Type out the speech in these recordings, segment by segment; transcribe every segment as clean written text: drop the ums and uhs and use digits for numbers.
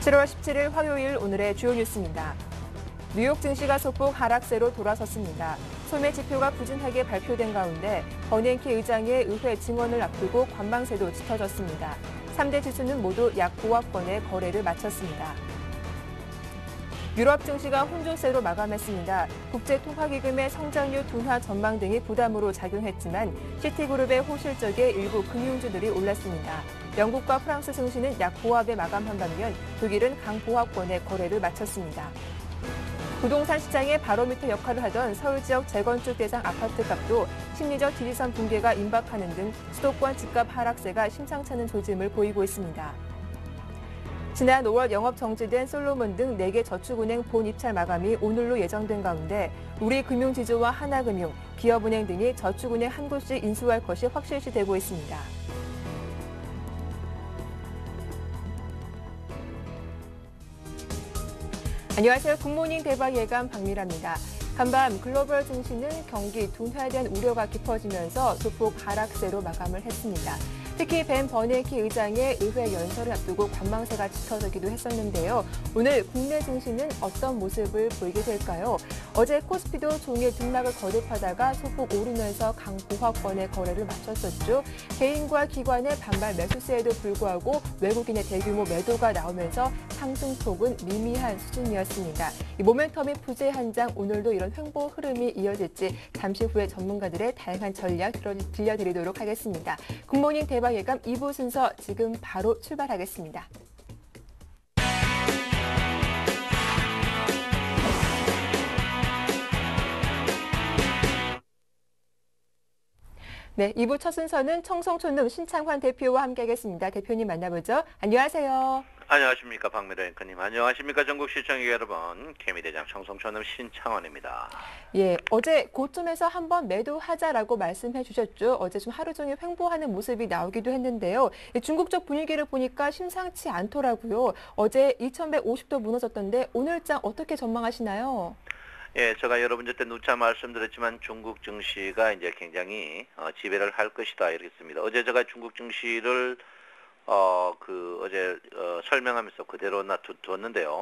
7월 17일 화요일 오늘의 주요 뉴스입니다. 뉴욕 증시가 소폭 하락세로 돌아섰습니다. 소매 지표가 부진하게 발표된 가운데 버냉키 의장의 의회 증언을 앞두고 관망세도 짙어졌습니다. 3대 지수는 모두 약 보합권의 거래를 마쳤습니다. 유럽 증시가 혼조세로 마감했습니다. 국제통화기금의 성장률 둔화 전망 등이 부담으로 작용했지만 시티그룹의 호실적에 일부 금융주들이 올랐습니다. 영국과 프랑스 증시는 약 보합에 마감한 반면 독일은 강보합권의 거래를 마쳤습니다. 부동산 시장의 바로미터 역할을 하던 서울 지역 재건축 대상 아파트 값도 심리적 지지선 붕괴가 임박하는 등 수도권 집값 하락세가 심상찮은 조짐을 보이고 있습니다. 지난 5월 영업 정지된 솔로몬 등 4개 저축은행 본 입찰 마감이 오늘로 예정된 가운데 우리금융지주와 하나금융, 기업은행 등이 저축은행 한 곳씩 인수할 것이 확실시되고 있습니다. 안녕하세요. 굿모닝 대박 예감 박미라입니다. 간밤 글로벌 증시는 경기 둔화에 대한 우려가 깊어지면서 소폭 하락세로 마감을 했습니다. 특히 벤 버냉키 의장의 의회 연설을 앞두고 관망세가 짙어지기도 했었는데요. 오늘 국내 증시는 어떤 모습을 보이게 될까요? 어제 코스피도 종일 등락을 거듭하다가 소폭 오르면서 강보합권의 거래를 마쳤었죠. 개인과 기관의 반발 매수세에도 불구하고 외국인의 대규모 매도가 나오면서 상승폭은 미미한 수준이었습니다. 이 모멘텀이 부재한 장 오늘도 이런 횡보 흐름이 이어질지 잠시 후에 전문가들의 다양한 전략 들려드리도록 하겠습니다. 굿모닝 대박 예감 2부 순서 지금 바로 출발하겠습니다. 네, 2부 첫 순서는 청송촌농 신창환 대표와 함께하겠습니다. 대표님 만나보죠. 안녕하세요. 안녕하십니까 박미라 앵커님. 안녕하십니까 전국 시청자 여러분. 개미대장 청송촌농 신창환입니다. 예, 어제 고점에서 한번 매도하자라고 말씀해 주셨죠. 어제 좀 하루 종일 횡보하는 모습이 나오기도 했는데요. 중국 쪽 분위기를 보니까 심상치 않더라고요. 어제 2150도 무너졌던데 오늘장 어떻게 전망하시나요? 예, 제가 여러분 때 누차 말씀드렸지만 중국 증시가 이제 굉장히 지배를 할 것이다 이렇게 했습니다. 어제 제가 중국 증시를 어제 설명하면서 그대로 놔뒀는데요.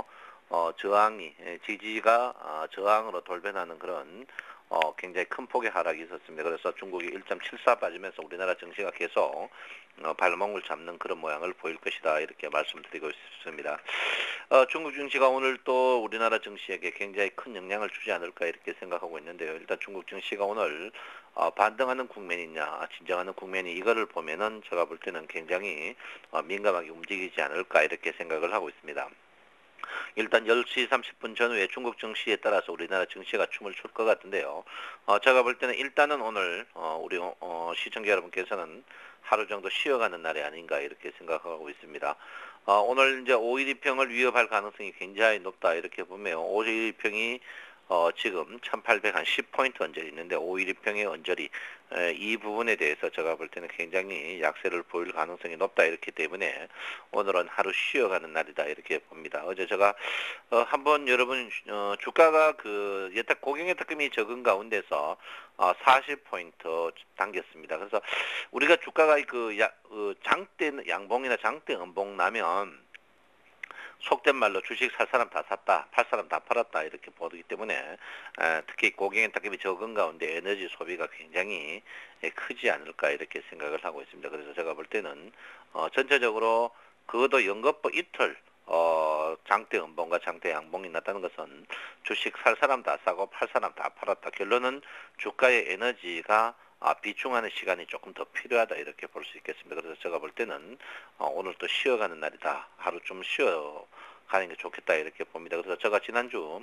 지지가 저항으로 돌변하는 그런 굉장히 큰 폭의 하락이 있었습니다. 그래서 중국이 1.74 빠지면서 우리나라 증시가 계속 발목을 잡는 그런 모양을 보일 것이다 이렇게 말씀드리고 있습니다. 중국 증시가 오늘 또 우리나라 증시에게 굉장히 큰 영향을 주지 않을까 이렇게 생각하고 있는데요. 일단 중국 증시가 오늘 반등하는 국면이냐 진정하는 국면이 이거를 보면은 제가 볼 때는 굉장히 민감하게 움직이지 않을까 이렇게 생각을 하고 있습니다. 일단 10시 30분 전후에 중국 증시에 따라서 우리나라 증시가 춤을 출 것 같은데요. 제가 볼 때는 일단은 오늘 우리 시청자 여러분께서는 하루 정도 쉬어가는 날이 아닌가 이렇게 생각하고 있습니다. 오늘 이제 512평을 위협할 가능성이 굉장히 높다 이렇게 보면 512평이 지금 1810포인트 언저리 있는데 512평의 언저리 이 부분에 대해서 제가 볼 때는 굉장히 약세를 보일 가능성이 높다 이렇기 때문에 오늘은 하루 쉬어가는 날이다 이렇게 봅니다. 어제 제가 한번 여러분 주가가 그 예탁 고경 예탁금이 적은 가운데서 40포인트 당겼습니다. 그래서 우리가 주가가 그 장대 양봉이나 장대 음봉 나면 속된 말로 주식 살 사람 다 샀다, 팔 사람 다 팔았다 이렇게 보기 때문에 특히 고경의 타격이 적은 가운데 에너지 소비가 굉장히 크지 않을까 이렇게 생각을 하고 있습니다. 그래서 제가 볼 때는 전체적으로 그것도 연거푸 이틀 장대 음봉과 장대 양봉이 났다는 것은 주식 살 사람 다 사고 팔 사람 다 팔았다. 결론은 주가의 에너지가 비중하는 시간이 조금 더 필요하다 이렇게 볼 수 있겠습니다. 그래서 제가 볼 때는 오늘 또 쉬어가는 날이다. 하루 좀 쉬어가는 게 좋겠다 이렇게 봅니다. 그래서 제가 지난주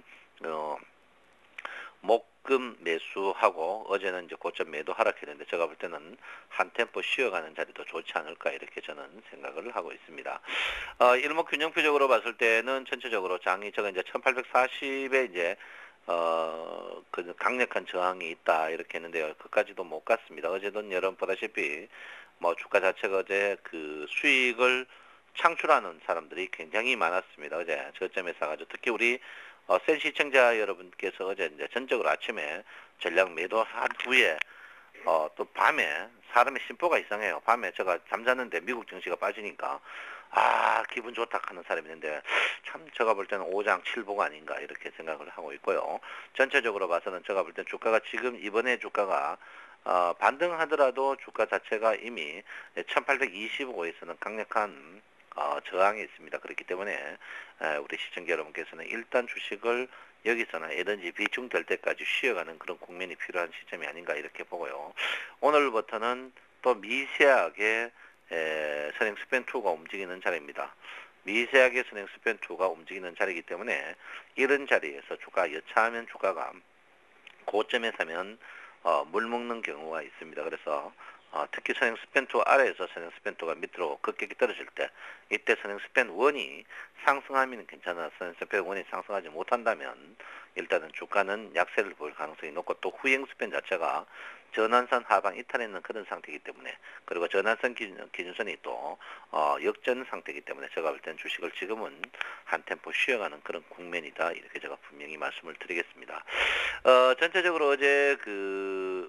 목금 매수하고 어제는 이제 고점 매도 하락했는데 제가 볼 때는 한 템포 쉬어가는 자리도 좋지 않을까 이렇게 저는 생각을 하고 있습니다. 일목균형표적으로 봤을 때는 전체적으로 장이 제가 이제 1840에 이제 그 강력한 저항이 있다 이렇게 했는데요. 그까지도 못 갔습니다. 어제는 여러분 보다시피 뭐 주가 자체가 어제 그 수익을 창출하는 사람들이 굉장히 많았습니다. 어제 저점에 사가지고 특히 우리 센 시청자 여러분께서 어제 이제 전적으로 아침에 전략 매도한 후에 또 밤에 사람의 심보가 이상해요. 밤에 제가 잠자는데 미국 증시가 빠지니까 기분 좋다 하는 사람이 있는데 참 제가 볼 때는 오장칠보가 아닌가 이렇게 생각을 하고 있고요. 전체적으로 봐서는 제가 볼 때 주가가 지금 이번에 주가가 반등하더라도 주가 자체가 이미 1825에서는 강력한 저항이 있습니다. 그렇기 때문에 우리 시청자 여러분께서는 일단 주식을 여기서는 에너지 비중될 때까지 쉬어가는 그런 국면이 필요한 시점이 아닌가 이렇게 보고요. 오늘부터는 또 미세하게 선행 스팬2가 움직이는 자리입니다. 미세하게 선행 스팬2가 움직이는 자리이기 때문에 이런 자리에서 주가 여차하면 주가가 고점에 사면 물 먹는 경우가 있습니다. 그래서 특히 선행 스팬2 아래에서 선행 스팬2가 밑으로 급격히 떨어질 때 이때 선행 스팬1이 상승하면 괜찮아 선행 스팬1이 상승하지 못한다면 일단은 주가는 약세를 보일 가능성이 높고 또 후행 스팬 자체가 전환선 하방 이탈했는 그런 상태이기 때문에 그리고 전환선 기준선이 또 역전 상태이기 때문에 제가 볼 때는 주식을 지금은 한 템포 쉬어가는 그런 국면이다 이렇게 제가 분명히 말씀을 드리겠습니다. 전체적으로 어제 그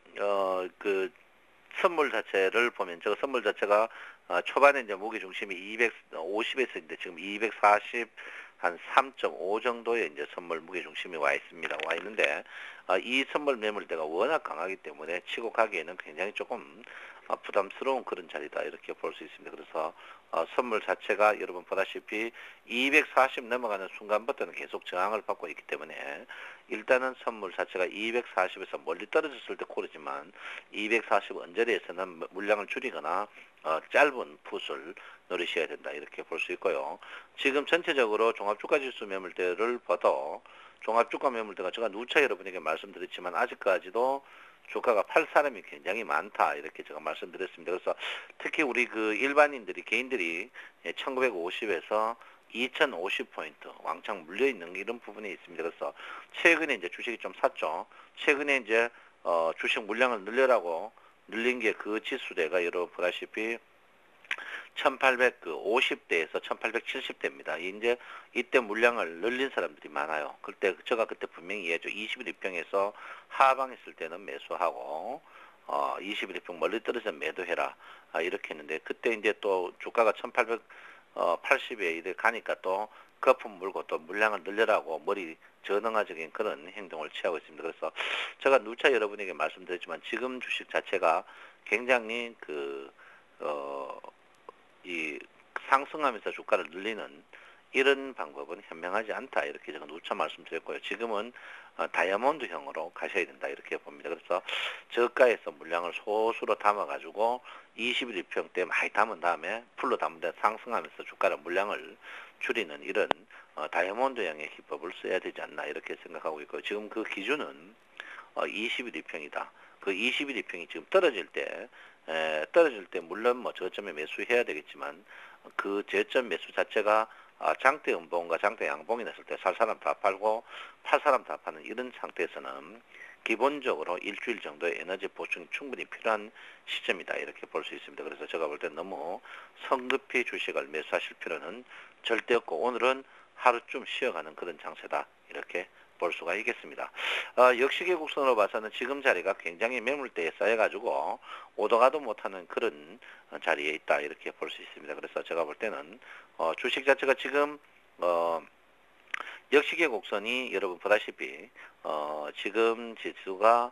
선물 자체를 보면 저 선물 자체가 초반에 이제 무게 중심이 250에서 있는데 지금 240 한 3.5 정도의 이제 선물 무게 중심이 와 있습니다. 와 있는데 이 선물 매물대가 워낙 강하기 때문에 치고 가기에는 굉장히 조금 부담스러운 그런 자리다 이렇게 볼 수 있습니다. 그래서 선물 자체가 여러분 보다시피 240 넘어가는 순간부터는 계속 저항을 받고 있기 때문에 일단은 선물 자체가 240에서 멀리 떨어졌을 때 고르지만 240 언저리에서는 물량을 줄이거나 짧은 풋을 노리셔야 된다 이렇게 볼 수 있고요. 지금 전체적으로 종합주가지수 매물대를 봐도 종합주가 매물대가 제가 누차 여러분에게 말씀드렸지만 아직까지도 주가가 팔 사람이 굉장히 많다 이렇게 제가 말씀드렸습니다. 그래서 특히 우리 그 일반인들이 개인들이 1950에서 2050포인트 왕창 물려있는 이런 부분이 있습니다. 그래서 최근에 이제 주식이 좀 샀죠. 최근에 이제 주식 물량을 늘려라고 늘린 게 그 지수대가 여러분 보다시피 1850대에서 1870대입니다. 이제 이때 물량을 늘린 사람들이 많아요. 제가 그때 분명히 얘기했죠. 21평에서 하방했을 때는 매수하고 21평 멀리 떨어져 매도해라. 이렇게 했는데 그때 이제 또 주가가 1880에 이래 가니까 또 거품 물고 또 물량을 늘려라고 머리 전응화적인 그런 행동을 취하고 있습니다. 그래서 제가 누차 여러분에게 말씀드렸지만 지금 주식 자체가 굉장히 이 상승하면서 주가를 늘리는 이런 방법은 현명하지 않다 이렇게 제가 누차 말씀드렸고요. 지금은 다이아몬드형으로 가셔야 된다 이렇게 봅니다. 그래서 저가에서 물량을 소수로 담아가지고 21평대 많이 담은 다음에 풀로 담은 다음에 상승하면서 주가를 물량을 줄이는 이런 다이아몬드형의 기법을 써야 되지 않나 이렇게 생각하고 있고요. 지금 그 기준은 21평이다. 그 21평이 지금 떨어질 때 물론 뭐 저점에 매수해야 되겠지만 그 저점 매수 자체가 장대 음봉과 장대 양봉이 났을 때 살 사람 다 팔고 팔 사람 다 파는 이런 상태에서는 기본적으로 일주일 정도의 에너지 보충이 충분히 필요한 시점이다 이렇게 볼 수 있습니다. 그래서 제가 볼 때 너무 성급히 주식을 매수하실 필요는 절대 없고 오늘은 하루쯤 쉬어가는 그런 장세다 이렇게 볼 수가 있겠습니다. 역시계곡선으로 봐서는 지금 자리가 굉장히 매물대에 쌓여가지고 오도 가도 못하는 그런 자리에 있다 이렇게 볼 수 있습니다. 그래서 제가 볼 때는 주식 자체가 지금 역시계곡선이 여러분 보다시피 지금 지수가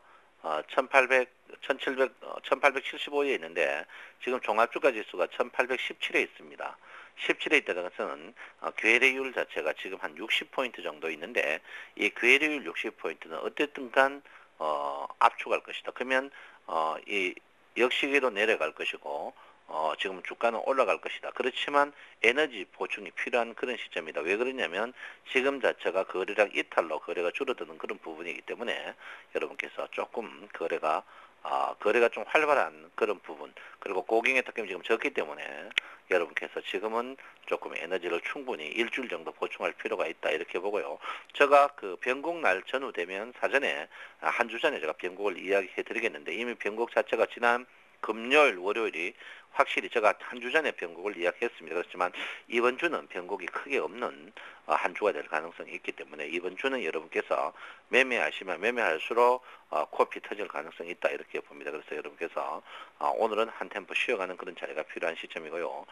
1875에 있는데 지금 종합주가 지수가 1817에 있습니다. 17에 있다는 것은 괴뢰율 자체가 지금 한 60포인트 정도 있는데 이 괴뢰율 60포인트는 어쨌든 간 압축할 것이다. 그러면 이 역시계로 내려갈 것이고 지금 주가는 올라갈 것이다. 그렇지만 에너지 보충이 필요한 그런 시점이다. 왜 그러냐면 지금 자체가 거래량 이탈로 거래가 줄어드는 그런 부분이기 때문에 여러분께서 조금 거래가 좀 활발한 그런 부분 그리고 고객의 특징이 지금 적기 때문에 여러분께서 지금은 조금 에너지를 충분히 일주일 정도 보충할 필요가 있다 이렇게 보고요. 제가 그 변곡 날 전후 되면 사전에 한 주 전에 제가 변곡을 이야기해 드리겠는데 이미 변곡 자체가 지난 금요일, 월요일이 확실히 제가 한 주 전에 변곡을 이야기했습니다. 그렇지만 이번 주는 변곡이 크게 없는 한 주가 될 가능성이 있기 때문에 이번 주는 여러분께서 매매하시면 매매할수록 코피 터질 가능성이 있다 이렇게 봅니다. 그래서 여러분께서 오늘은 한 템포 쉬어가는 그런 자리가 필요한 시점이고요.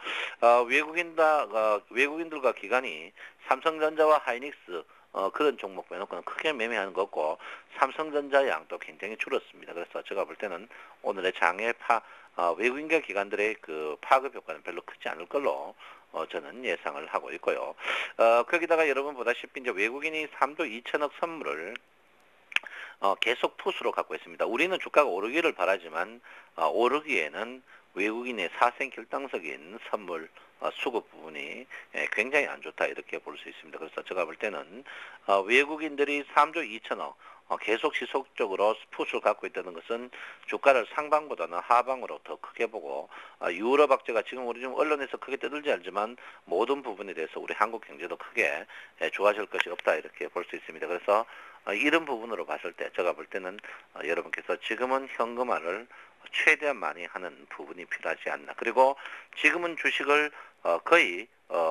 외국인들과 기관이 삼성전자와 하이닉스 그런 종목 빼놓고는 크게 매매하는 거 없고 삼성전자 양도 굉장히 줄었습니다. 그래서 제가 볼 때는 오늘의 장의 외국인과 기관들의 그 파급 효과는 별로 크지 않을 걸로 저는 예상을 하고 있고요. 거기다가 여러분 보다시피 이제 외국인이 3조 2천억 선물을 계속 푸스로 갖고 있습니다. 우리는 주가가 오르기를 바라지만 오르기에는 외국인의 사생결당석인 선물 수급 부분이 굉장히 안 좋다 이렇게 볼 수 있습니다. 그래서 제가 볼 때는 외국인들이 3조 2천억 계속 지속적으로 푸스를 갖고 있다는 것은 주가를 상방보다는 하방으로 더 크게 보고 유럽 악재가 지금 우리 좀 언론에서 크게 떠들지 않지만 모든 부분에 대해서 우리 한국 경제도 크게 좋아질 것이 없다 이렇게 볼 수 있습니다. 그래서 이런 부분으로 봤을 때 제가 볼 때는 여러분께서 지금은 현금화를 최대한 많이 하는 부분이 필요하지 않나. 그리고 지금은 주식을 거의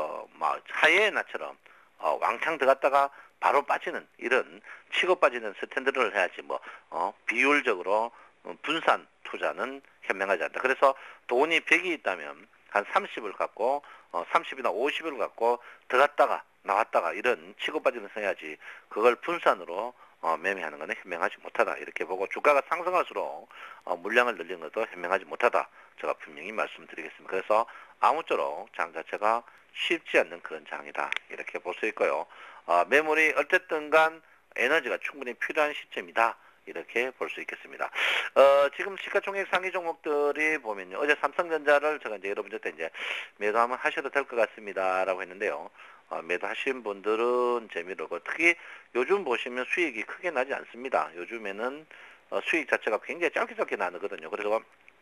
하이의 나처럼 왕창 들어갔다가 바로 빠지는 이런 치고 빠지는 스탠드를 해야지 비율적으로 분산 투자는 현명하지 않다. 그래서 돈이 100이 있다면 한 30을 갖고 30이나 50을 갖고 들어갔다가 나왔다가 이런 치고 빠지는 해야지 그걸 분산으로 매매하는 것은 현명하지 못하다 이렇게 보고 주가가 상승할수록 물량을 늘리는 것도 현명하지 못하다 제가 분명히 말씀드리겠습니다. 그래서 아무쪼록 장 자체가 쉽지 않는 그런 장이다 이렇게 볼 수 있고요. 매물이 어쨌든 간 에너지가 충분히 필요한 시점이다 이렇게 볼 수 있겠습니다. 지금 시가총액 상위 종목들이 보면요. 어제 삼성전자를 제가 이제 여러분들한테 이제 매도 한번 하셔도 될 것 같습니다라고 했는데요. 매도하신 분들은 재미로고 특히 요즘 보시면 수익이 크게 나지 않습니다. 요즘에는 수익 자체가 굉장히 짧게 나거든요. 그래서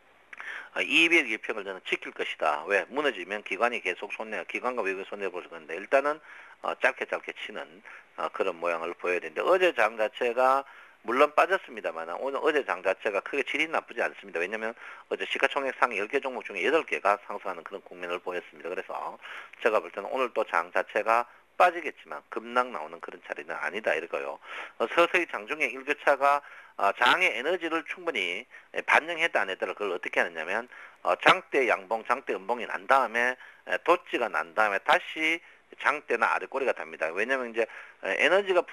200일평을 저는 지킬 것이다. 왜? 무너지면 기관이 계속 기관과 외국이 손해볼 건데 일단은 짧게 치는 그런 모양을 보여야 되는데 어제 장 자체가 물론 빠졌습니다만 오늘 어제 장 자체가 크게 질이 나쁘지 않습니다. 왜냐하면 어제 시가총액 상위 10개 종목 중에 8개가 상승하는 그런 국면을 보였습니다. 그래서 제가 볼 때는 오늘 또 장 자체가 빠지겠지만 급락 나오는 그런 자리는 아니다 이거요. 서서히 장중에 일교차가 장의 에너지를 충분히 반영했다 안 했다를 그걸 어떻게 하느냐면 장대 양봉, 장대 음봉이 난 다음에 도치가 난 다음에 다시 장대나 아래꼬리가 답니다. 왜냐하면 이제 에너지가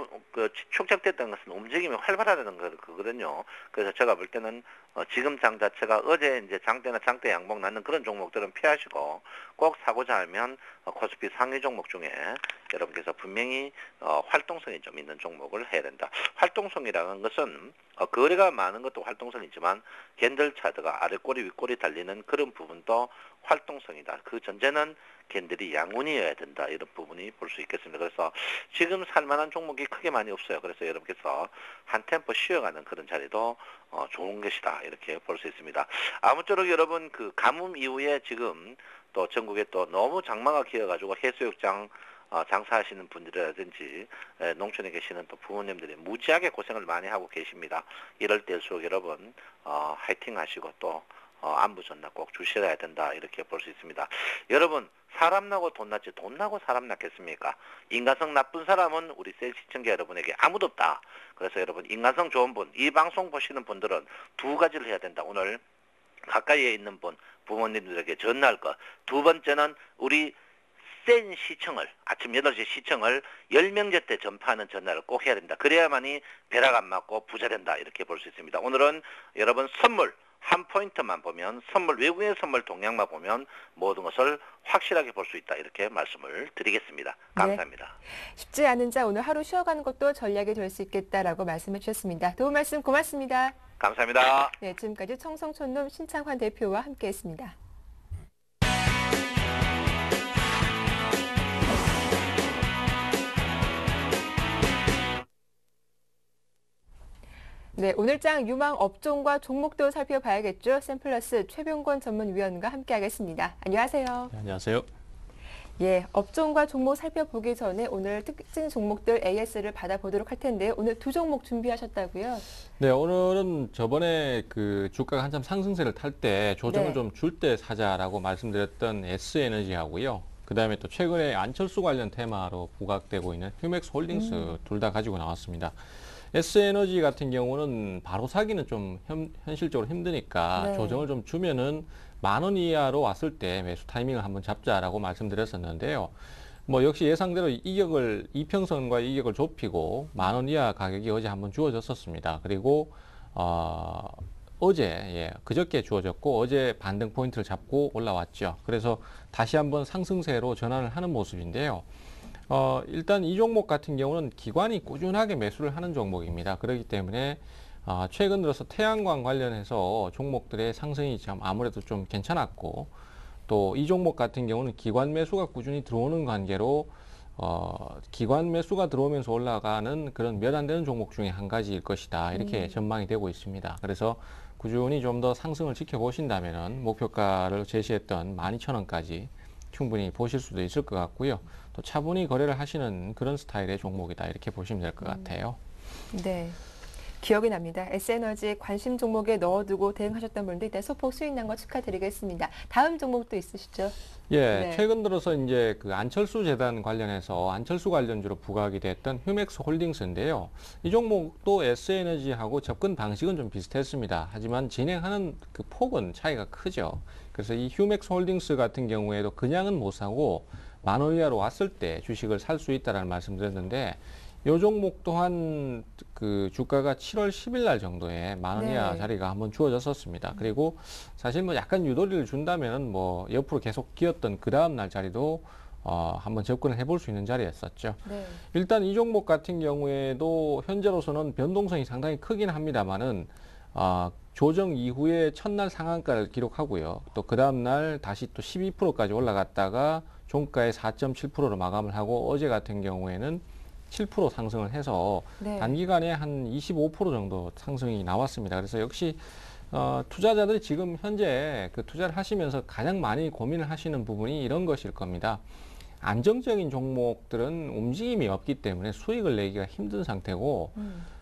축적됐다는 것은 움직임이 활발하다는 거거든요. 그래서 제가 볼 때는 지금 장 자체가 어제 이제 장대나 장대 양봉 나는 그런 종목들은 피하시고 꼭 사고자 하면 코스피 상위 종목 중에 여러분께서 분명히 활동성이 좀 있는 종목을 해야 된다. 활동성이라는 것은 거래가 많은 것도 활동성이지만 캔들 차트가 아래꼬리 윗꼬리 달리는 그런 부분도 활동성이다. 그 전제는 캔들이 양운이어야 된다. 이런 부분이 볼 수 있겠습니다. 그래서 지금 살만한 종목이 크게 많이 없어요. 그래서 여러분께서 한 템포 쉬어가는 그런 자리도 좋은 것이다. 이렇게 볼 수 있습니다. 아무쪼록 여러분 그 가뭄 이후에 지금 또 전국에 또 너무 장마가 기어가지고 해수욕장 장사하시는 분들이라든지 농촌에 계시는 또 부모님들이 무지하게 고생을 많이 하고 계십니다. 이럴 때일수록 여러분 화이팅 하시고 또 안부 전화 꼭 주셔야 된다 이렇게 볼 수 있습니다. 여러분 사람 나고 돈 났지 돈 나고 사람 났겠습니까? 인간성 나쁜 사람은 우리 셀 시청자 여러분에게 아무도 없다. 그래서 여러분 인간성 좋은 분, 이 방송 보시는 분들은 두 가지를 해야 된다. 오늘 가까이에 있는 분, 부모님들에게 전화할 것. 두 번째는 우리 센 시청을 아침 8시 시청을 10명제 때 전파하는 전화를 꼭 해야 된다. 그래야만이 벼락 안 맞고 부자 된다. 이렇게 볼 수 있습니다. 오늘은 여러분 선물 한 포인트만 보면 외국인 선물 동향만 보면 모든 것을 확실하게 볼 수 있다. 이렇게 말씀을 드리겠습니다. 감사합니다. 네. 쉽지 않은 자 오늘 하루 쉬어가는 것도 전략이 될 수 있겠다라고 말씀해 주셨습니다. 도움 말씀 고맙습니다. 감사합니다. 네, 지금까지 청성촌놈 신창환 대표와 함께했습니다. 네, 오늘장 유망 업종과 종목도 살펴봐야겠죠. 샘플러스 최병권 전문위원과 함께하겠습니다. 안녕하세요. 네, 안녕하세요. 예, 업종과 종목 살펴보기 전에 오늘 특징 종목들 AS를 받아보도록 할 텐데요. 오늘 두 종목 준비하셨다고요? 네, 오늘은 저번에 그 주가가 한참 상승세를 탈 때 조정을 네. 좀 줄 때 사자라고 말씀드렸던 S에너지하고요. 그 다음에 또 최근에 안철수 관련 테마로 부각되고 있는 휴맥스 홀딩스 둘 다 가지고 나왔습니다. S에너지 같은 경우는 바로 사기는 좀 현실적으로 힘드니까 네. 조정을 좀 주면은 10,000원 이하로 왔을 때 매수 타이밍을 한번 잡자라고 말씀드렸었는데요. 뭐 역시 예상대로 이평선과 이격을 좁히고 10,000원 이하 가격이 어제 한번 주어졌었습니다. 그리고 어제 그저께 주어졌고 어제 반등 포인트를 잡고 올라왔죠. 그래서 다시 한번 상승세로 전환을 하는 모습인데요. 일단 이 종목 같은 경우는 기관이 꾸준하게 매수를 하는 종목입니다. 그렇기 때문에 최근 들어서 태양광 관련해서 종목들의 상승이 참 아무래도 좀 괜찮았고 또 이 종목 같은 경우는 기관 매수가 꾸준히 들어오는 관계로 기관 매수가 들어오면서 올라가는 그런 몇 안 되는 종목 중에 한 가지일 것이다. 이렇게 전망이 되고 있습니다. 그래서 꾸준히 좀 더 상승을 지켜보신다면은 목표가를 제시했던 12,000원까지 충분히 보실 수도 있을 것 같고요. 또 차분히 거래를 하시는 그런 스타일의 종목이다. 이렇게 보시면 될 것 같아요. 네. 기억이 납니다. S에너지 관심 종목에 넣어두고 대응하셨던 분들 일단 소폭 수익 난 거 축하드리겠습니다. 다음 종목도 있으시죠? 예, 네. 최근 들어서 이제 그 안철수 재단 관련해서 안철수 관련주로 부각이 됐던 휴맥스 홀딩스인데요. 이 종목도 S에너지하고 접근 방식은 좀 비슷했습니다. 하지만 진행하는 그 폭은 차이가 크죠. 그래서 이 휴맥스 홀딩스 같은 경우에도 그냥은 못 사고 10,000원 이하로 왔을 때 주식을 살 수 있다라는 말씀드렸는데 이 종목 또한 그 주가가 7월 10일 날 정도에 10,000원 이하 네. 자리가 한번 주어졌었습니다. 그리고 사실 뭐 약간 유도리를 준다면은 뭐 옆으로 계속 기었던 그 다음 날 자리도 한번 접근을 해볼 수 있는 자리였었죠. 네. 일단 이 종목 같은 경우에도 현재로서는 변동성이 상당히 크긴 합니다만은 조정 이후에 첫날 상한가를 기록하고요. 또 그 다음 날 다시 또 12%까지 올라갔다가 종가의 4.7%로 마감을 하고 어제 같은 경우에는 7% 상승을 해서 네. 단기간에 한 25% 정도 상승이 나왔습니다. 그래서 역시 투자자들이 지금 현재 그 투자를 하시면서 가장 많이 고민을 하시는 부분이 이런 것일 겁니다. 안정적인 종목들은 움직임이 없기 때문에 수익을 내기가 힘든 상태고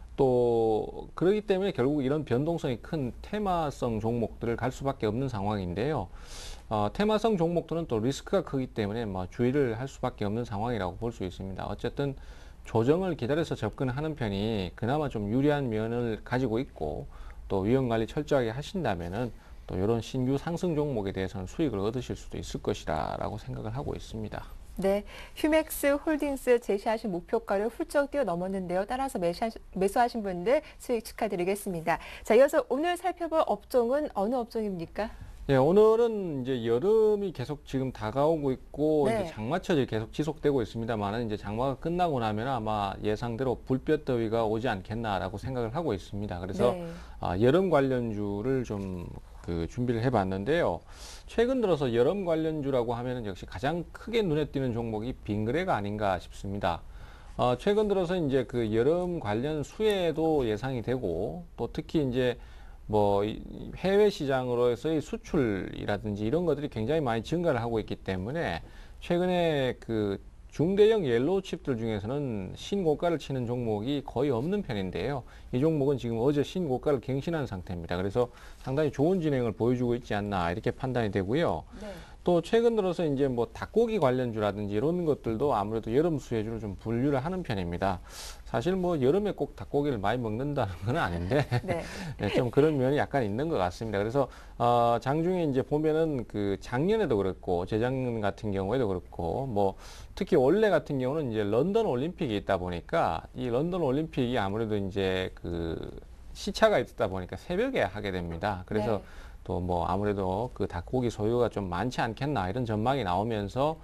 또 그렇기 때문에 결국 이런 변동성이 큰 테마성 종목들을 갈 수밖에 없는 상황인데요. 테마성 종목들은 또 리스크가 크기 때문에 뭐 주의를 할 수밖에 없는 상황이라고 볼 수 있습니다. 어쨌든 조정을 기다려서 접근하는 편이 그나마 좀 유리한 면을 가지고 있고 또 위험 관리 철저하게 하신다면은 또 이런 신규 상승 종목에 대해서는 수익을 얻으실 수도 있을 것이라고 생각을 하고 있습니다. 네, 휴맥스 홀딩스 제시하신 목표가를 훌쩍 뛰어넘었는데요. 따라서 매수하신 분들 수익 축하드리겠습니다. 자, 이어서 오늘 살펴볼 업종은 어느 업종입니까? 예, 오늘은 이제 여름이 계속 지금 다가오고 있고 네. 이제 장마철이 계속 지속되고 있습니다만은 이제 장마가 끝나고 나면 아마 예상대로 불볕더위가 오지 않겠나라고 생각을 하고 있습니다. 그래서 네. 여름 관련주를 좀 그 준비를 해봤는데요. 최근 들어서 여름 관련주라고 하면은 역시 가장 크게 눈에 띄는 종목이 빙그레가 아닌가 싶습니다. 최근 들어서 이제 그 여름 관련 수혜도 예상이 되고 또 특히 이제 뭐 해외 시장으로서의 수출이라든지 이런 것들이 굉장히 많이 증가를 하고 있기 때문에 최근에 그 중대형 옐로우 칩들 중에서는 신고가를 치는 종목이 거의 없는 편인데요. 이 종목은 지금 어제 신고가를 갱신한 상태입니다. 그래서 상당히 좋은 진행을 보여주고 있지 않나 이렇게 판단이 되고요. 네. 또 최근 들어서 이제 뭐 닭고기 관련주라든지 이런 것들도 아무래도 여름 수혜주로 좀 분류를 하는 편입니다. 사실 뭐 여름에 꼭 닭고기를 많이 먹는다는 건 아닌데 네. 네, 좀 그런 면이 약간 있는 것 같습니다. 그래서 장중에 이제 보면은 그 작년에도 그렇고 재작년 같은 경우에도 그렇고 뭐 특히 올해 같은 경우는 이제 런던 올림픽이 있다 보니까 이 런던 올림픽이 아무래도 이제 그 시차가 있다 보니까 새벽에 하게 됩니다. 그래서 네. 또 뭐 아무래도 그 닭고기 소요가 좀 많지 않겠나 이런 전망이 나오면서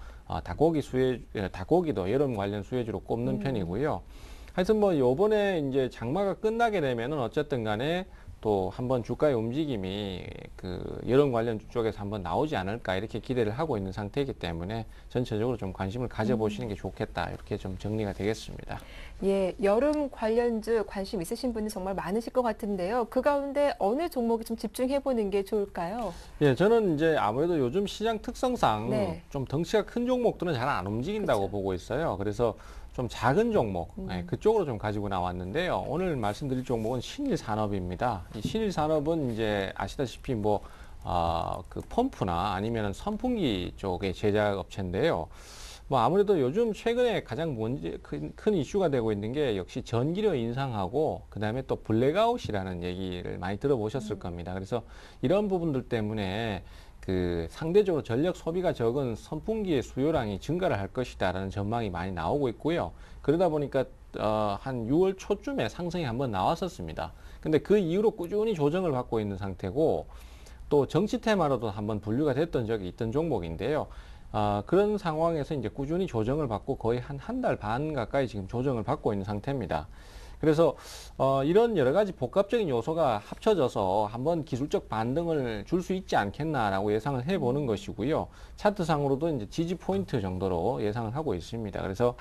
닭고기도 여름 관련 수혜주로 꼽는 편이고요. 하여튼 뭐 요번에 이제 장마가 끝나게 되면은 어쨌든 간에 또 한번 주가의 움직임이 그 여론 관련 쪽에서 한번 나오지 않을까 이렇게 기대를 하고 있는 상태이기 때문에 전체적으로 좀 관심을 가져보시는 게 좋겠다 이렇게 좀 정리가 되겠습니다. 예, 여름 관련주 관심 있으신 분이 정말 많으실 것 같은데요. 그 가운데 어느 종목에 좀 집중해보는 게 좋을까요? 예, 저는 이제 아무래도 요즘 시장 특성상 네. 좀 덩치가 큰 종목들은 잘 안 움직인다고 그쵸. 보고 있어요. 그래서 좀 작은 종목, 예, 그쪽으로 좀 가지고 나왔는데요. 오늘 말씀드릴 종목은 신일산업입니다. 이 신일산업은 이제 아시다시피 뭐, 그 펌프나 아니면 선풍기 쪽의 제작 업체인데요. 뭐 아무래도 요즘 최근에 가장 큰 이슈가 되고 있는 게 역시 전기료 인상하고 그다음에 또 블랙아웃이라는 얘기를 많이 들어보셨을 겁니다. 그래서 이런 부분들 때문에 그 상대적으로 전력 소비가 적은 선풍기의 수요량이 증가를 할 것이다라는 전망이 많이 나오고 있고요. 그러다 보니까 한 6월 초쯤에 상승이 한번 나왔었습니다. 근데 그 이후로 꾸준히 조정을 받고 있는 상태고 또 정치 테마로도 한번 분류가 됐던 적이 있던 종목인데요. 그런 상황에서 이제 꾸준히 조정을 받고 거의 한 달 반 가까이 지금 조정을 받고 있는 상태입니다. 그래서 이런 여러 가지 복합적인 요소가 합쳐져서 한번 기술적 반등을 줄 수 있지 않겠나라고 예상을 해보는 것이고요. 차트상으로도 이제 지지 포인트 정도로 예상을 하고 있습니다. 그래서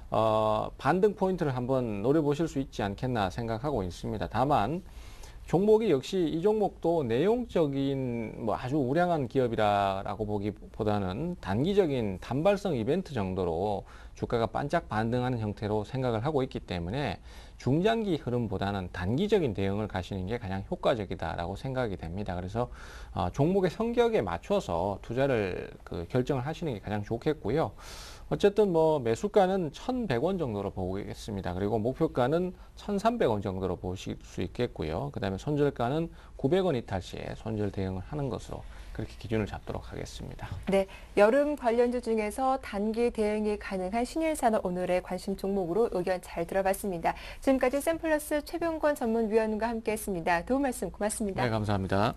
반등 포인트를 한번 노려보실 수 있지 않겠나 생각하고 있습니다. 다만 종목이 역시 이 종목도 내용적인 뭐 아주 우량한 기업이라고 보기보다는 단기적인 단발성 이벤트 정도로 주가가 반짝 반등하는 형태로 생각을 하고 있기 때문에 중장기 흐름보다는 단기적인 대응을 가시는 게 가장 효과적이다라고 생각이 됩니다. 그래서 종목의 성격에 맞춰서 투자를 결정을 하시는 게 가장 좋겠고요. 어쨌든 뭐 매수가는 1,100원 정도로 보겠습니다. 그리고 목표가는 1,300원 정도로 보실 수 있겠고요. 그 다음에 손절가는 900원 이탈 시에 손절 대응을 하는 것으로 그렇게 기준을 잡도록 하겠습니다. 네, 여름 관련주 중에서 단기 대응이 가능한 신일산업 오늘의 관심 종목으로 의견 잘 들어봤습니다. 지금까지 샘플러스 최병권 전문위원과 함께했습니다. 도움 말씀 고맙습니다. 네, 감사합니다.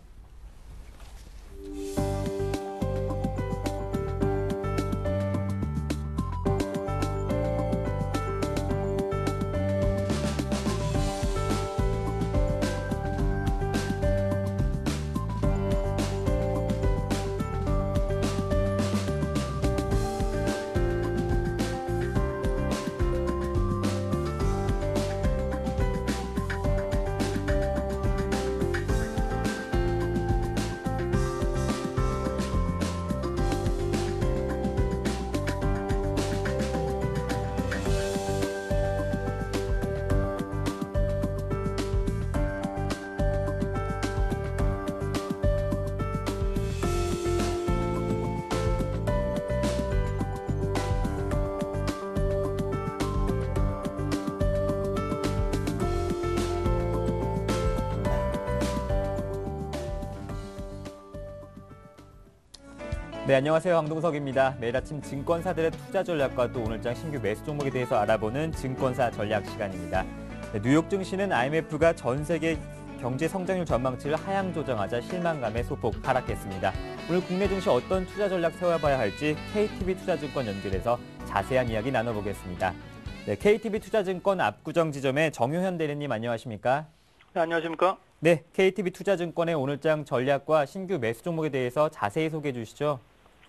네, 안녕하세요. 황동석입니다. 매일 아침 증권사들의 투자 전략과 또 오늘장 신규 매수 종목에 대해서 알아보는 증권사 전략 시간입니다. 네, 뉴욕 증시는 IMF가 전 세계 경제 성장률 전망치를 하향 조정하자 실망감에 소폭 하락했습니다. 오늘 국내 증시 어떤 투자 전략 세워봐야 할지 KTB 투자증권 연결해서 자세한 이야기 나눠보겠습니다. 네, KTB 투자증권 압구정 지점의 정효현 대리님 안녕하십니까? 네, 안녕하십니까? 네, KTB 투자증권의 오늘장 전략과 신규 매수 종목에 대해서 자세히 소개해 주시죠.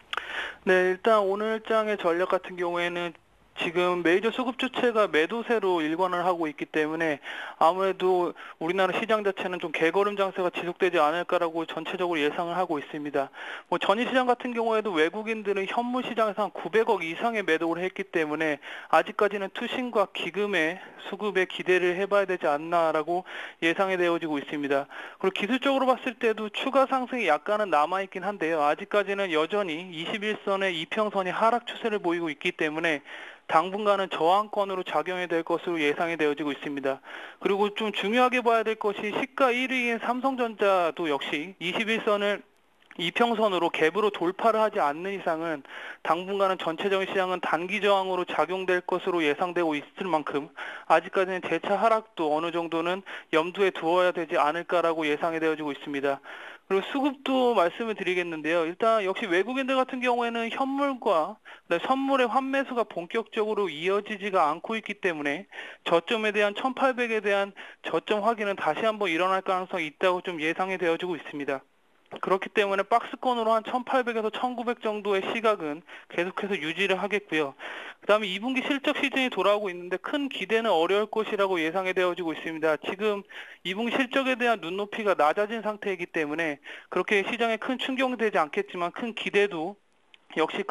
네, 일단 오늘장의 전략 같은 경우에는 지금 메이저 수급 주체가 매도세로 일관을 하고 있기 때문에 아무래도 우리나라 시장 자체는 좀 개걸음 장세가 지속되지 않을까라고 전체적으로 예상을 하고 있습니다. 뭐 전일시장 같은 경우에도 외국인들은 현물 시장에서 한 900억 이상의 매도를 했기 때문에 아직까지는 투신과 기금의 수급에 기대를 해봐야 되지 않나라고 예상이 되어지고 있습니다. 그리고 기술적으로 봤을 때도 추가 상승이 약간은 남아있긴 한데요. 아직까지는 여전히 21선의 이평선이 하락 추세를 보이고 있기 때문에 당분간은 저항권으로 작용이 될 것으로 예상이 되어지고 있습니다. 그리고 좀 중요하게 봐야 될 것이 시가 1위인 삼성전자도 역시 21선을 이평선으로 갭으로 돌파를 하지 않는 이상은 당분간은 전체적인 시장은 단기 저항으로 작용될 것으로 예상되고 있을 만큼 아직까지는 재차 하락도 어느 정도는 염두에 두어야 되지 않을까라고 예상이 되어지고 있습니다. 그리고 수급도 말씀을 드리겠는데요. 일단 역시 외국인들 같은 경우에는 현물과 그다음에 선물의 환매수가 본격적으로 이어지지가 않고 있기 때문에 저점에 대한 1800에 대한 저점 확인은 다시 한번 일어날 가능성이 있다고 좀 예상이 되어지고 있습니다. 그렇기 때문에 박스권으로 한 1800에서 1900 정도의 시각은 계속해서 유지를 하겠고요. 그다음에 2분기 실적 시즌이 돌아오고 있는데 큰 기대는 어려울 것이라고 예상이 되어지고 있습니다. 지금 2분기 실적에 대한 눈높이가 낮아진 상태이기 때문에 그렇게 시장에 큰 충격이 되지 않겠지만 큰 기대도 역시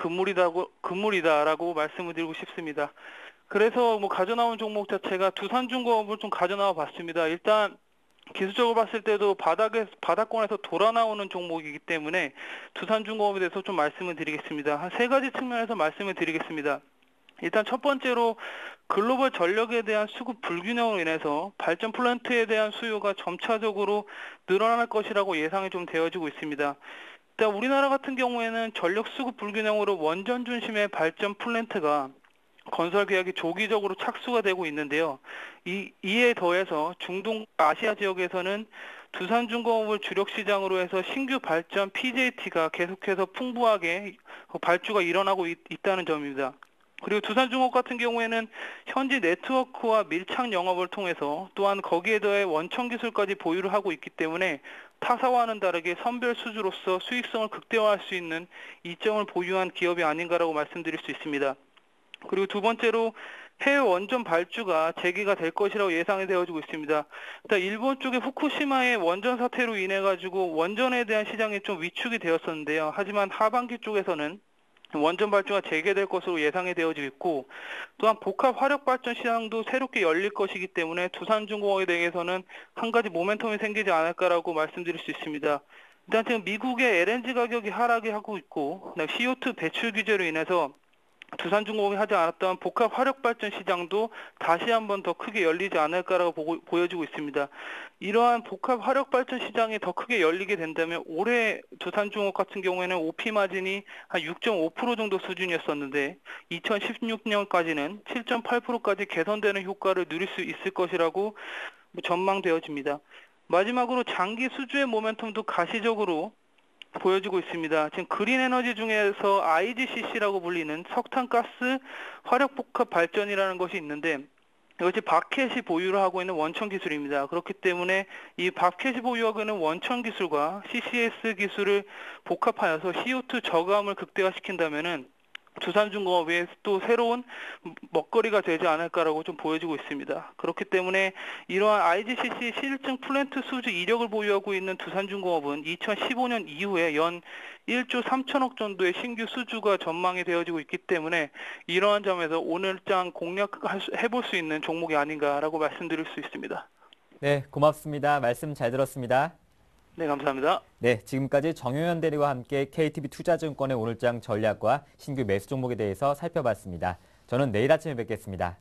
금물이다라고 말씀을 드리고 싶습니다. 그래서 뭐 가져나온 종목 자체가 두산중공업을 좀 가져나와 봤습니다. 일단 기술적으로 봤을 때도 바닥권에서 돌아 나오는 종목이기 때문에 두산중공업에 대해서 좀 말씀을 드리겠습니다. 한 세 가지 측면에서 말씀을 드리겠습니다. 일단 첫 번째로 글로벌 전력에 대한 수급 불균형으로 인해서 발전 플랜트에 대한 수요가 점차적으로 늘어날 것이라고 예상이 좀 되어지고 있습니다. 일단 우리나라 같은 경우에는 전력 수급 불균형으로 원전 중심의 발전 플랜트가 건설 계약이 조기적으로 착수가 되고 있는데요. 이에 더해서 중동 아시아 지역에서는 두산중공업을 주력 시장으로 해서 신규 발전 PJT가 계속해서 풍부하게 발주가 일어나고 있다는 점입니다. 그리고 두산중공업 같은 경우에는 현지 네트워크와 밀착 영업을 통해서 또한 거기에 더해 원천 기술까지 보유를 하고 있기 때문에 타사와는 다르게 선별 수주로서 수익성을 극대화할 수 있는 이점을 보유한 기업이 아닌가라고 말씀드릴 수 있습니다. 그리고 두 번째로 해외 원전 발주가 재개가 될 것이라고 예상이 되어지고 있습니다. 일단 일본 쪽의 후쿠시마의 원전 사태로 인해 가지고 원전에 대한 시장이 좀 위축이 되었었는데요. 하지만 하반기 쪽에서는 원전 발주가 재개될 것으로 예상이 되어지고 있고 또한 복합 화력 발전 시장도 새롭게 열릴 것이기 때문에 두산중공업에 대해서는 한 가지 모멘텀이 생기지 않을까라고 말씀드릴 수 있습니다. 일단 지금 미국의 LNG 가격이 하락이 하고 있고 CO2 배출 규제로 인해서 두산중공업이 하지 않았던 복합 화력발전 시장도 다시 한번 더 크게 열리지 않을까라고 보여지고 있습니다. 이러한 복합 화력발전 시장이 더 크게 열리게 된다면 올해 두산중공업 같은 경우에는 OP 마진이 한 6.5% 정도 수준이었었는데 2016년까지는 7.8%까지 개선되는 효과를 누릴 수 있을 것이라고 전망되어집니다. 마지막으로 장기 수주의 모멘텀도 가시적으로 보여지고 있습니다. 지금 그린 에너지 중에서 IGCC라고 불리는 석탄가스 화력복합 발전이라는 것이 있는데 이것이 바켓이 보유를 하고 있는 원천 기술입니다. 그렇기 때문에 이 바켓이 보유하고 있는 원천 기술과 CCS 기술을 복합하여서 CO2 저감을 극대화시킨다면은 두산중공업의 또 새로운 먹거리가 되지 않을까라고 좀 보여지고 있습니다. 그렇기 때문에 이러한 IGCC 실증 플랜트 수주 이력을 보유하고 있는 두산중공업은 2015년 이후에 연 1조 3천억 정도의 신규 수주가 전망이 되어지고 있기 때문에 이러한 점에서 오늘장 공략해볼 수 있는 종목이 아닌가라고 말씀드릴 수 있습니다. 네, 고맙습니다. 말씀 잘 들었습니다. 네, 감사합니다. 네, 지금까지 정효현 대리와 함께 KTB 투자증권의 오늘장 전략과 신규 매수 종목에 대해서 살펴봤습니다. 저는 내일 아침에 뵙겠습니다.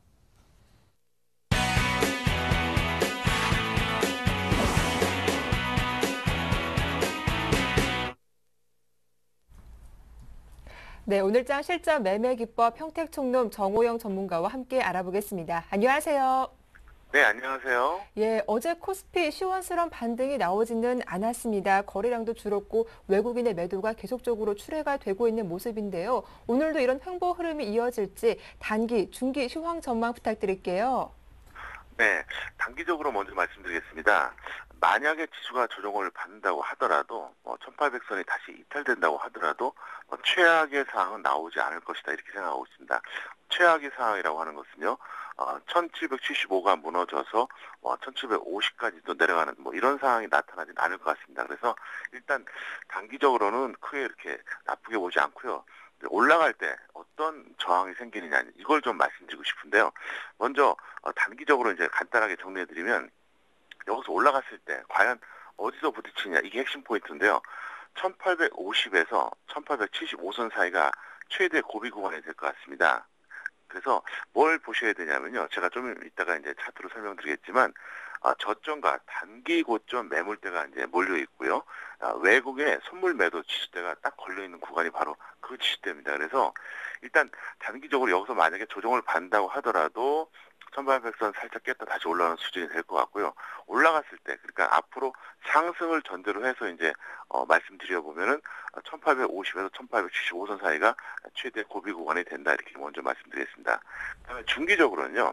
네, 오늘장 실전 매매 기법 평택총룸 정호영 전문가와 함께 알아보겠습니다. 안녕하세요. 네, 안녕하세요. 예, 어제 코스피 시원스러운 반등이 나오지는 않았습니다. 거래량도 줄었고 외국인의 매도가 계속적으로 출회가 되고 있는 모습인데요. 오늘도 이런 횡보 흐름이 이어질지 단기, 중기 시황 전망 부탁드릴게요. 네, 단기적으로 먼저 말씀드리겠습니다. 만약에 지수가 조정을 받는다고 하더라도 1800선이 다시 이탈된다고 하더라도 최악의 상황은 나오지 않을 것이다 이렇게 생각하고 있습니다. 최악의 상황이라고 하는 것은요. 1775가 무너져서 1750까지도 내려가는 이런 상황이 나타나진 않을 것 같습니다. 그래서 일단 단기적으로는 크게 이렇게 나쁘게 보지 않고요. 올라갈 때 어떤 저항이 생기느냐 이걸 좀 말씀드리고 싶은데요. 먼저 단기적으로 이제 간단하게 정리해드리면 여기서 올라갔을 때 과연 어디서 부딪히냐 이게 핵심 포인트인데요. 1850에서 1875선 사이가 최대 고비 구간이 될 것 같습니다. 그래서 뭘 보셔야 되냐면요. 제가 좀 이따가 이제 차트로 설명드리겠지만 저점과 단기 고점 매물대가 이제 몰려 있고요. 외국의 선물 매도 지수대가 딱 걸려 있는 구간이 바로 그 지수대입니다. 그래서 일단 단기적으로 여기서 만약에 조정을 받는다고 하더라도 1800선 살짝 깼다 다시 올라가는 수준이 될 것 같고요. 올라갔을 때, 그러니까 앞으로 상승을 전제로 해서 이제 말씀드려 보면은 1850에서 1875선 사이가 최대 고비 구간이 된다, 이렇게 먼저 말씀드리겠습니다. 그다음에 중기적으로는요,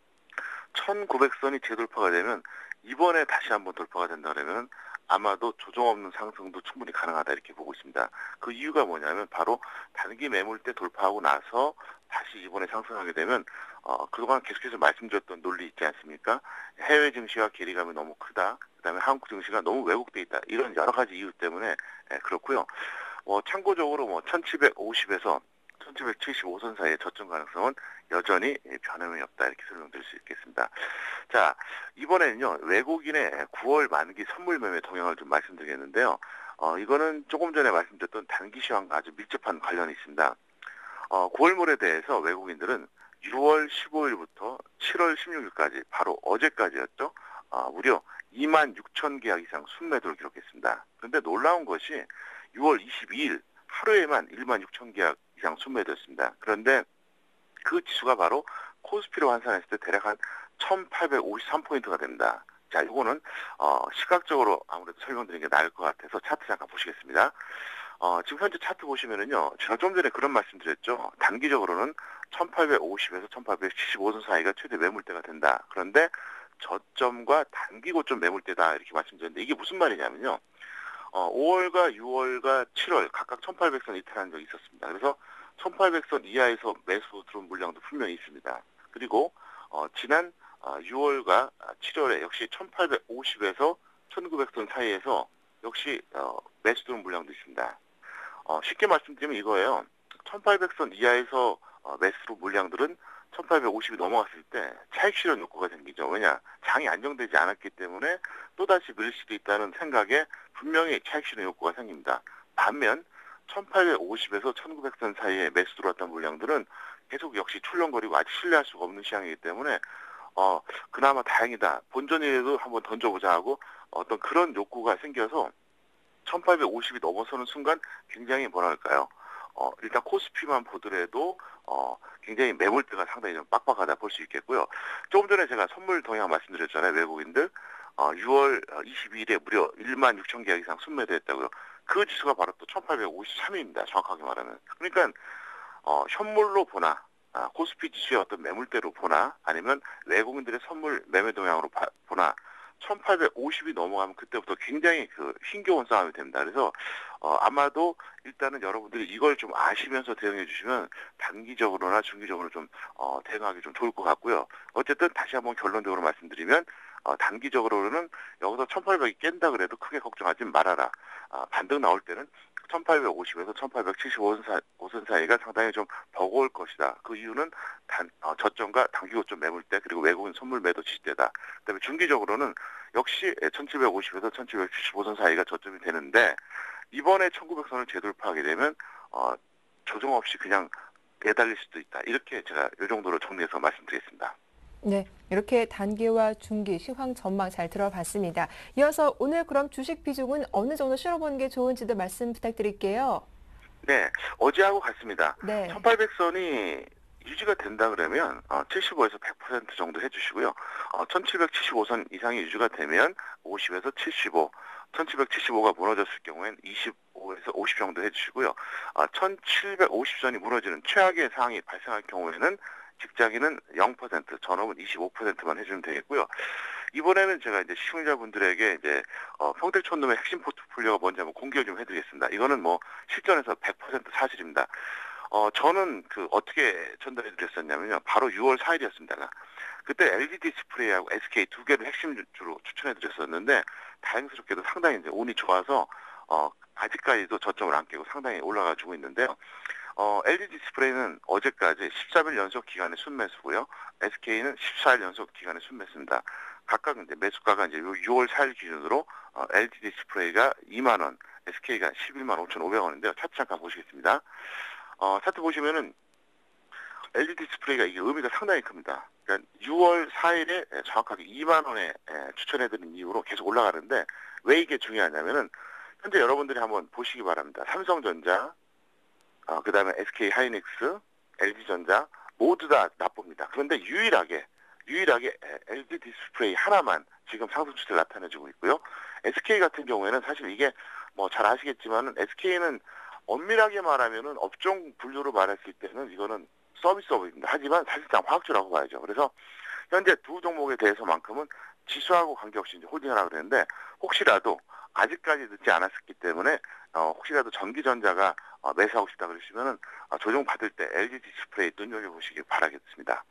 1900선이 재돌파가 되면 이번에 다시 한번 돌파가 된다 그러면 아마도 조정 없는 상승도 충분히 가능하다, 이렇게 보고 있습니다. 그 이유가 뭐냐면 바로 단기 매물대 돌파하고 나서 다시 이번에 상승하게 되면 그동안 계속해서 말씀드렸던 논리 있지 않습니까? 해외 증시와 괴리감이 너무 크다. 그다음에 한국 증시가 너무 왜곡돼 있다. 이런 여러 가지 이유 때문에 그렇고요. 참고적으로 1750에서 1775선 사이의 저점 가능성은 여전히 변함이 없다, 이렇게 설명드릴 수 있겠습니다. 자, 이번에는요, 외국인의 9월 만기 선물 매매 동향을 좀 말씀드리겠는데요. 이거는 조금 전에 말씀드렸던 단기 시황과 아주 밀접한 관련이 있습니다. 9월물에 대해서 외국인들은 6월 15일부터 7월 16일까지, 바로 어제까지였죠. 무려 2만 6천 계약 이상 순매도를 기록했습니다. 그런데 놀라운 것이 6월 22일 하루에만 1만 6천 계약 이상 순매도였습니다. 그런데 그 지수가 바로 코스피로 환산했을 때 대략 한 1853포인트가 됩니다. 자, 이거는 시각적으로 아무래도 설명드리는 게 나을 것 같아서 차트 잠깐 보시겠습니다. 지금 현재 차트 보시면은요, 제가 좀 전에 그런 말씀 드렸죠. 단기적으로는 1850에서 1875선 사이가 최대 매물대가 된다. 그런데 저점과 단기 고점 매물대다, 이렇게 말씀드렸는데 이게 무슨 말이냐면요. 5월과 6월과 7월 각각 1800선 이탈한 적이 있었습니다. 그래서 1800선 이하에서 매수 들어온 물량도 분명히 있습니다. 그리고 지난 6월과 7월에 역시 1850에서 1900선 사이에서 역시 매수 들어온 물량도 있습니다. 쉽게 말씀드리면 이거예요. 1800선 이하에서 매수 들어온 물량들은 1850이 넘어갔을 때 차익 실현 욕구가 생기죠. 왜냐? 장이 안정되지 않았기 때문에 또다시 밀릴 수도 있다는 생각에 분명히 차익 실현 욕구가 생깁니다. 반면 1850에서 1900선 사이에 매수 들어왔던 물량들은 계속 역시 출렁거리고 아직 신뢰할 수가 없는 시장이기 때문에 그나마 다행이다. 본전이라도 한번 던져보자 하고 어떤 그런 욕구가 생겨서 1850이 넘어서는 순간 굉장히 뭐랄까요. 일단 코스피만 보더라도 굉장히 매물대가 상당히 좀 빡빡하다 볼 수 있겠고요. 조금 전에 제가 선물 동향 말씀드렸잖아요. 외국인들 6월 22일에 무려 1만 6천 계약 이상 순매도했다고요. 그 지수가 바로 또 1853입니다. 정확하게 말하면. 그러니까 현물로 보나 코스피 지수의 어떤 매물대로 보나 아니면 외국인들의 선물 매매 동향으로 보나 1850이 넘어가면 그때부터 굉장히 힘겨운 싸움이 됩니다. 그래서 아마도 일단은 여러분들이 이걸 좀 아시면서 대응해 주시면 단기적으로나 중기적으로 좀 대응하기 좀 좋을 것 같고요. 어쨌든 다시 한번 결론적으로 말씀드리면 단기적으로는 여기서 1800이 깬다 그래도 크게 걱정하지 말아라. 반등 나올 때는 1850에서 1875선 사이가 상당히 좀 버거울 것이다. 그 이유는 저점과 단기 고점 매물대 그리고 외국인 선물 매도 지지대다. 그다음에 중기적으로는 역시 1750에서 1775선 사이가 저점이 되는데 이번에 1900선을 재돌파하게 되면 조정 없이 그냥 매달릴 수도 있다. 이렇게 제가 이 정도로 정리해서 말씀드리겠습니다. 네, 이렇게 단기와 중기 시황 전망 잘 들어봤습니다. 이어서 오늘 그럼 주식 비중은 어느 정도 실어보는 게 좋은지도 말씀 부탁드릴게요. 네, 어제하고 같습니다. 네. 1800선이 유지가 된다 그러면 75에서 100% 정도 해주시고요. 1775선 이상이 유지가 되면 50에서 75, 1775가 무너졌을 경우에는 25에서 50 정도 해주시고요. 1750선이 무너지는 최악의 상황이 발생할 경우에는 직장인은 0%, 전업은 25%만 해주면 되겠고요. 이번에는 제가 이제 시청자분들에게 이제 평택촌놈의 핵심 포트폴리오가 뭔지 한번 공개를 좀 해드리겠습니다. 이거는 뭐 실전에서 100% 사실입니다. 저는 어떻게 전달해드렸었냐면요. 바로 6월 4일이었습니다. 그때 LG 디스플레이하고 SK 두 개를 핵심 주로 추천해드렸었는데 다행스럽게도 상당히 이제 운이 좋아서 아직까지도 저점을 안 깨고 상당히 올라가지고 있는데요. LG 디스플레이는 어제까지 13일 연속 기간의 순매수고요. SK는 14일 연속 기간의 순매수입니다. 각각 이제 매수가가 이제 6월 4일 기준으로 LG 디스플레이가 2만 원, SK가 11만 5,500원인데요. 차트 잠깐 보시겠습니다. 차트 보시면은 LG 디스플레이가 이게 의미가 상당히 큽니다. 그러니까 6월 4일에 정확하게 2만 원에 추천해드린 이후로 계속 올라가는데 왜 이게 중요하냐면은 현재 여러분들이 한번 보시기 바랍니다. 삼성전자, 그다음에 SK 하이닉스, LG전자 모두 다 나쁩니다. 그런데 유일하게 LG 디스플레이 하나만 지금 상승 추세를 나타내주고 있고요. SK 같은 경우에는 사실 이게 뭐 잘 아시겠지만은 SK는 엄밀하게 말하면은 업종 분류로 말했을 때는 이거는 서비스업입니다. 하지만 사실상 화학주라고 봐야죠. 그래서 현재 두 종목에 대해서만큼은 지수하고 관계없이 이제 홀딩하라고 그랬는데 혹시라도 아직까지 늦지 않았기 때문에 혹시라도 전기전자가 매수하고 싶다 그러시면은 조정 받을 때 LG 디스플레이 눈여겨보시길 바라겠습니다.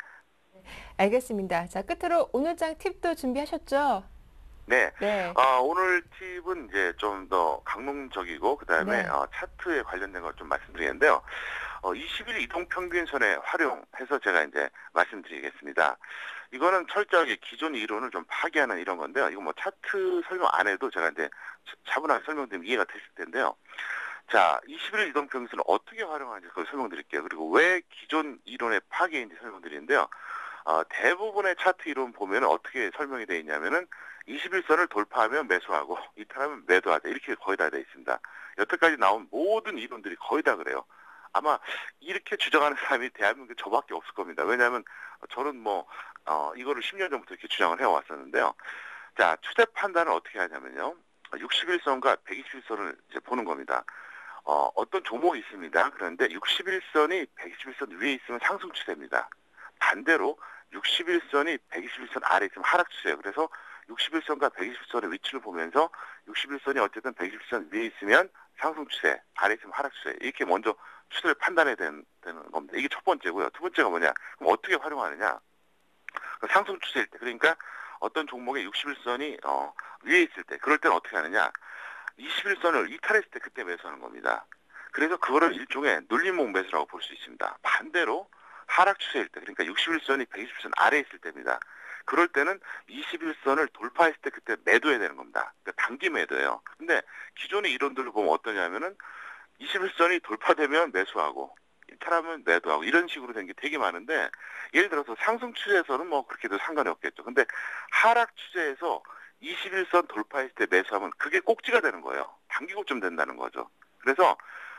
알겠습니다. 자, 끝으로 오늘장 팁도 준비하셨죠? 네. 네. 오늘 팁은 이제 좀 더 강론적이고 그다음에 네. 차트에 관련된 걸 좀 말씀드리는데요. 20일 이동평균선에 활용해서 제가 이제 말씀드리겠습니다. 이거는 철저하게 기존 이론을 좀 파괴하는 이런 건데요. 이거 뭐 차트 설명 안 해도 제가 이제 차분하게 설명드리면 이해가 되실 텐데요. 자, 21일 이동평균선을 어떻게 활용하는지 그걸 설명드릴게요. 그리고 왜 기존 이론의 파괴인지 설명드리는데요. 대부분의 차트 이론 보면 어떻게 설명이 되어 있냐면은 21선을 돌파하면 매수하고 이탈하면 매도하자 이렇게 거의 다 되어 있습니다. 여태까지 나온 모든 이론들이 거의 다 그래요. 아마 이렇게 주장하는 사람이 대한민국에 저밖에 없을 겁니다. 왜냐하면 저는 뭐 이거를 10년 전부터 이렇게 주장을 해왔었는데요. 자, 추세 판단을 어떻게 하냐면요. 61선과 121선을 이제 보는 겁니다. 어떤 종목이 있습니다. 그런데 61선이 121선 위에 있으면 상승 추세입니다. 반대로 61선이 121선 아래에 있으면 하락 추세예요. 그래서 61선과 120선의 위치를 보면서 61선이 어쨌든 120선 위에 있으면 상승 추세, 아래에 있으면 하락 추세 이렇게 먼저 추세를 판단해야 되는 겁니다. 이게 첫 번째고요. 두 번째가 뭐냐? 그럼 어떻게 활용하느냐? 상승 추세일 때 그러니까 어떤 종목의 61선이 위에 있을 때 그럴 때는 어떻게 하느냐? 21선을 이탈했을 때 그때 매수하는 겁니다. 그래서 그거를 일종의 눌림목 매수라고 볼 수 있습니다. 반대로 하락 추세일 때 그러니까 61선이 120선 아래에 있을 때입니다. 그럴 때는 21선을 돌파했을 때 그때 매도해야 되는 겁니다. 그러니까 단기 매도예요. 근데 기존의 이론들을 보면 어떠냐면은 21선이 돌파되면 매수하고 이탈하면 매도하고 이런 식으로 된 게 되게 많은데 예를 들어서 상승 추세에서는 뭐 그렇게도 상관이 없겠죠. 근데 하락 추세에서 21선 돌파했을 때 매수하면 그게 꼭지가 되는 거예요. 단기 고점 된다는 거죠. 그래서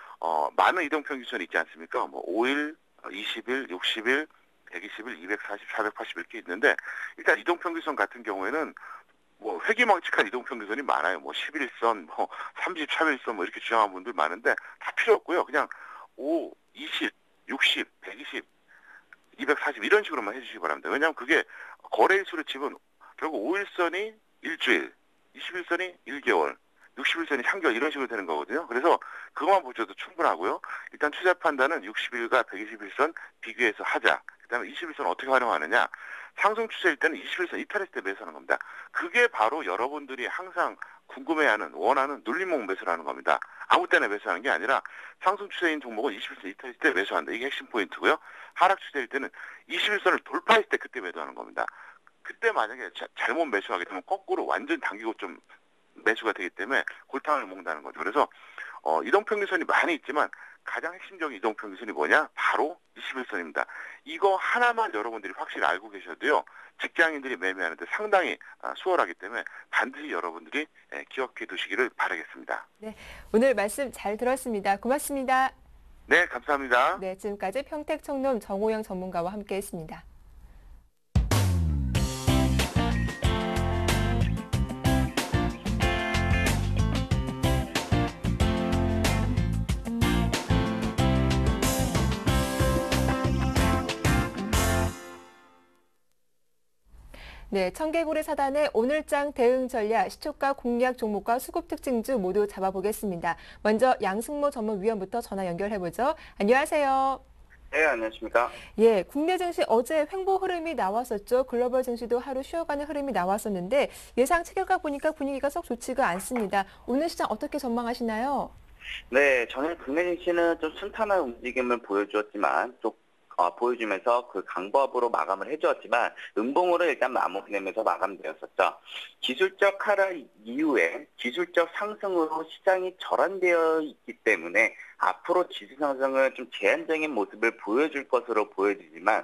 많은 이동평균선이 있지 않습니까? 뭐 5일, 20일, 60일, 120일, 240, 480 이렇게 있는데 일단 이동평균선 같은 경우에는 뭐 회기망측한 이동평균선이 많아요. 뭐 11선, 뭐 33일선 뭐 이렇게 주장하는 분들 많은데 다 필요 없고요. 그냥 5, 20, 60, 120, 240 이런 식으로만 해주시기 바랍니다. 왜냐하면 그게 거래일수로 치면 결국 5일선이 일주일, 21선이 1개월, 61선이 3개월 이런 식으로 되는 거거든요. 그래서 그것만 보셔도 충분하고요. 일단 투자 판단은 60일과 121선 비교해서 하자. 그다음에 21선 어떻게 활용하느냐. 상승 추세일 때는 21선 이탈했을 때 매수하는 겁니다. 그게 바로 여러분들이 항상 궁금해하는 원하는 눌림목 매수라는 겁니다. 아무 때나 매수하는 게 아니라 상승 추세인 종목은 21선 이탈했을 때 매수한다. 이게 핵심 포인트고요. 하락 추세일 때는 21선을 돌파했을 때 그때 매도하는 겁니다. 그때 만약에 잘못 매수하게 되면 거꾸로 완전 단기 고점 매수가 되기 때문에 골탕을 먹는다는 거죠. 그래서 이동평균선이 많이 있지만 가장 핵심적인 이동평균선이 뭐냐? 바로 21선입니다. 이거 하나만 여러분들이 확실히 알고 계셔도요. 직장인들이 매매하는데 상당히 수월하기 때문에 반드시 여러분들이 기억해 두시기를 바라겠습니다. 네, 오늘 말씀 잘 들었습니다. 고맙습니다. 네, 감사합니다. 네, 지금까지 평택청놈 정호영 전문가와 함께했습니다. 네, 청개구리 사단의 오늘장 대응 전략, 시초가 공략 종목과 수급 특징주 모두 잡아보겠습니다. 먼저 양승모 전문위원부터 전화 연결해보죠. 안녕하세요. 네, 안녕하십니까. 예, 국내 증시 어제 횡보 흐름이 나왔었죠. 글로벌 증시도 하루 쉬어가는 흐름이 나왔었는데 예상 체결가 보니까 분위기가 썩 좋지가 않습니다. 오늘 시장 어떻게 전망하시나요? 네, 저는 국내 증시는 좀 순탄한 움직임을 보여주었지만 보여주면서 그 강보합으로 마감을 해주었지만 음봉으로 일단 마무리되면서 마감되었었죠. 기술적 하락 이후에 기술적 상승으로 시장이 절안되어 있기 때문에 앞으로 지수 상승은 좀 제한적인 모습을 보여줄 것으로 보여지지만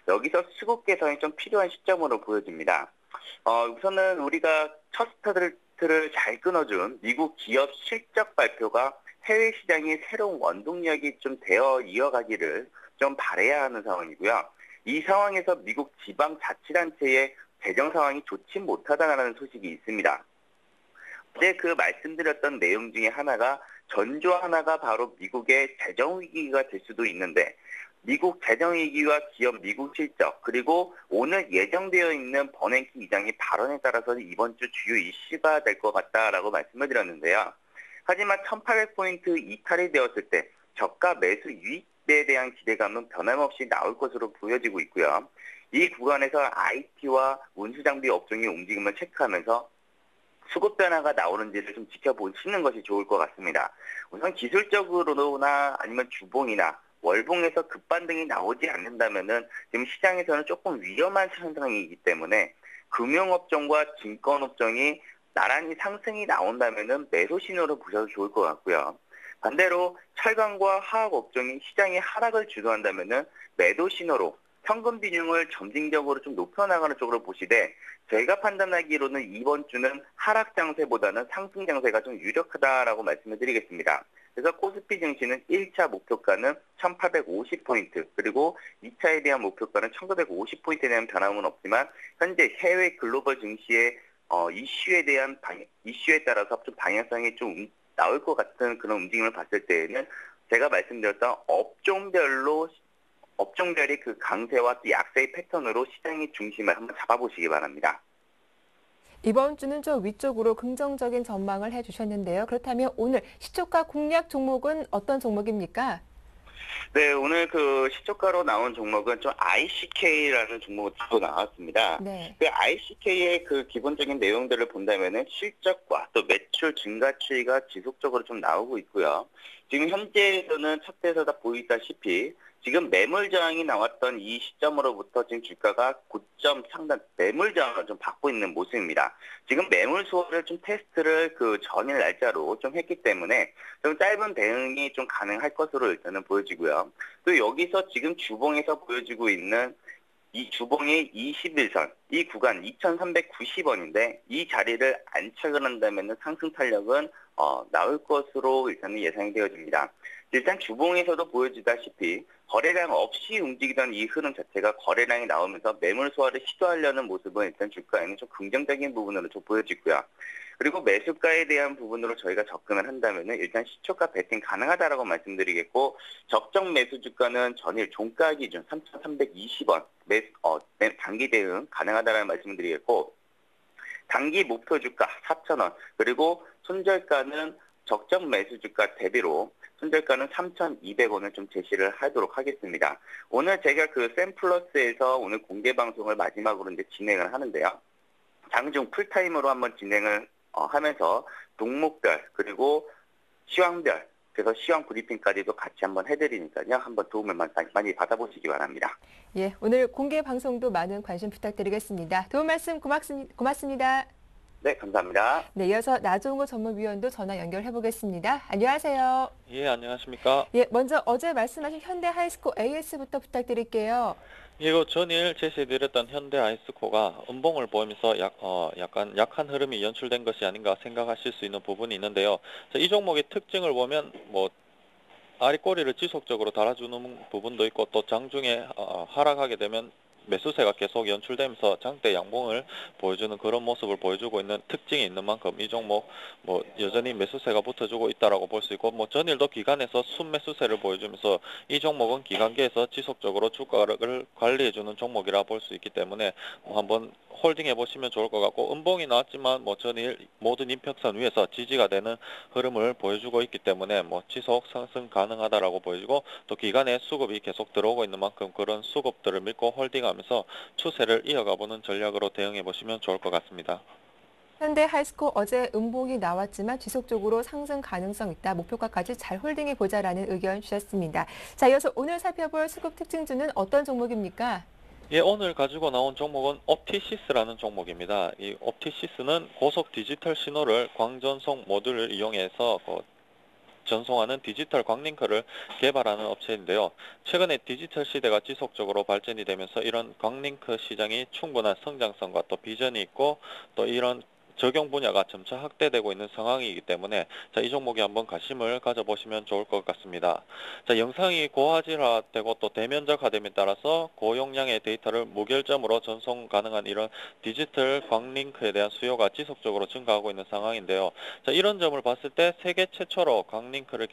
여기서 수급 개선이 좀 필요한 시점으로 보여집니다. 우선은 우리가 첫 스타트를 잘 끊어준 미국 기업 실적 발표가 해외 시장의 새로운 원동력이 좀 되어 이어가기를 좀 바라야 하는 상황이고요. 이 상황에서 미국 지방자치단체의 재정 상황이 좋지 못하다는 소식이 있습니다. 어제 그 말씀드렸던 내용 중에 하나가 전조 하나가 바로 미국의 재정 위기가 될 수도 있는데 미국 재정 위기와 기업 미국 실적 그리고 오늘 예정되어 있는 버냉키 의장의 발언에 따라서 이번 주 주요 이슈가 될 것 같다라고 말씀을 드렸는데요. 하지만 1800포인트 이탈이 되었을 때 저가 매수 유입에 대한 기대감은 변함없이 나올 것으로 보여지고 있고요. 이 구간에서 IT와 운수장비 업종의 움직임을 체크하면서 수급 변화가 나오는지를 좀 지켜보시는 것이 좋을 것 같습니다. 우선 기술적으로나 아니면 주봉이나 월봉에서 급반등이 나오지 않는다면은 지금 시장에서는 조금 위험한 상황이기 때문에 금융업종과 증권업종이 나란히 상승이 나온다면은 매수 신호를 보셔도 좋을 것 같고요. 반대로 철강과 화학업종이 시장의 하락을 주도한다면은 매도 신호로 현금 비중을 점진적으로 좀 높여나가는 쪽으로 보시되 제가 판단하기로는 이번 주는 하락 장세보다는 상승 장세가 좀 유력하다라고 말씀을 드리겠습니다. 그래서 코스피 증시는 1차 목표가는 1850포인트 그리고 2차에 대한 목표가는 1950포인트에 대한 변함은 없지만 현재 해외 글로벌 증시의 이슈에 따라서 좀 방향성이 좀 나올 것 같은 그런 움직임을 봤을 때에는 제가 말씀드렸던 업종별이 그 강세와 약세의 패턴으로 시장의 중심을 한번 잡아보시기 바랍니다. 이번 주는 좀 위쪽으로 긍정적인 전망을 해주셨는데요. 그렇다면 오늘 시초가 공략 종목은 어떤 종목입니까? 네, 오늘 그 시초가로 나온 종목은 좀 ICK라는 종목이 또 나왔습니다. 네. 그 ICK의 그 기본적인 내용들을 본다면은 실적과 또 매출 증가 추이가 지속적으로 좀 나오고 있고요. 지금 현재에서는 차트에서 다 보이다시피 지금 매물 저항이 나왔던 이 시점으로부터 지금 주가가 고점 상단 매물 저항을 좀 받고 있는 모습입니다. 지금 매물 수월을 좀 테스트를 그 전일 날짜로 좀 했기 때문에 좀 짧은 대응이 좀 가능할 것으로 일단은 보여지고요. 또 여기서 지금 주봉에서 보여지고 있는 이 주봉의 21선, 이 구간 2,390원인데 이 자리를 안착을 한다면 상승 탄력은 나올 것으로 일단은 예상이 되어집니다. 일단 주봉에서도 보여지다시피 거래량 없이 움직이던 이 흐름 자체가 거래량이 나오면서 매물 소화를 시도하려는 모습은 일단 주가에는 좀 긍정적인 부분으로 좀 보여지고요. 그리고 매수가에 대한 부분으로 저희가 접근을 한다면은 일단 시초가 베팅 가능하다라고 말씀드리겠고 적정 매수 주가는 전일 종가 기준 3,320원 단기 대응 가능하다라는 말씀을 드리겠고 단기 목표 주가 4,000원 그리고 손절가는 적정 매수 주가 대비로 손절가는 3,200원을 좀 제시를 하도록 하겠습니다. 오늘 제가 그 샘플러스에서 오늘 공개 방송을 마지막으로 이제 진행을 하는데요. 장중 풀타임으로 한번 진행을 하면서 종목별 그리고 시황별 그래서 시황 브리핑까지도 같이 한번 해드리니까요. 한번 도움을 많이 받아보시기 바랍니다. 예, 오늘 공개 방송도 많은 관심 부탁드리겠습니다. 도움 말씀 고맙습니다. 네, 감사합니다. 네, 이어서 나종호 전문위원도 전화 연결해 보겠습니다. 안녕하세요. 예, 안녕하십니까. 예, 먼저 어제 말씀하신 현대 하이스코 AS부터 부탁드릴게요. 이거 전일 제시해드렸던 현대 아이스코가 음봉을 보이면서 약간 약한 흐름이 연출된 것이 아닌가 생각하실 수 있는 부분이 있는데요. 이 종목의 특징을 보면 아리꼬리를 지속적으로 달아주는 부분도 있고 또 장중에 하락하게 되면 매수세가 계속 연출되면서 장대 양봉을 보여주는 그런 모습을 보여주고 있는 특징이 있는 만큼 이 종목 여전히 매수세가 붙어주고 있다라고 볼 수 있고 전일도 기간에서 순매수세를 보여주면서 이 종목은 기간계에서 지속적으로 주가를 관리해주는 종목이라 볼 수 있기 때문에 한번 홀딩해 보시면 좋을 것 같고 음봉이 나왔지만 전일 모든 인평선 위에서 지지가 되는 흐름을 보여주고 있기 때문에 지속 상승 가능하다라고 보여지고 또 기간에 수급이 계속 들어오고 있는 만큼 그런 수급들을 믿고 홀딩하면서 추세를 이어가보는 전략으로 대응해 보시면 좋을 것 같습니다. 현대 하이스코 어제 음봉이 나왔지만 지속적으로 상승 가능성 있다. 목표가까지 잘 홀딩해 보자라는 의견 주셨습니다. 자, 이어서 오늘 살펴볼 수급 특징주는 어떤 종목입니까? 예, 오늘 가지고 나온 종목은 옵티시스라는 종목입니다. 이 옵티시스는 고속 디지털 신호를 광전송 모듈을 이용해서 전송하는 디지털 광링크를 개발하는 업체인데요. 최근에 디지털 시대가 지속적으로 발전이 되면서 이런 광링크 시장이 충분한 성장성과 또 비전이 있고 또 이런 적용 분야가 점차 확대되고 있는 상황이기 때문에 이 종목에 한번 관심을 가져보시면 좋을 것 같습니다. 영상이 고화질화되고 또 대면적화됨에 따라서 고용량의 데이터를 무결점으로 전송 가능한 이런 디지털 광링크에 대한 수요가 지속적으로 증가하고 있는 상황인데요. 이런 점을 봤을 때 세계 최초로 광링크를